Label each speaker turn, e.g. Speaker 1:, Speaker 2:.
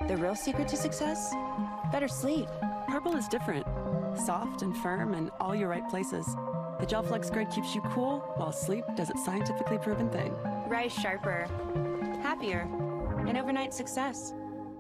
Speaker 1: The real secret to success? Better sleep.
Speaker 2: Purple is different. Soft and firm in all your right places. The Gel Flex Grid keeps you cool, while sleep does its scientifically proven thing.
Speaker 1: Rise sharper, happier, and overnight success.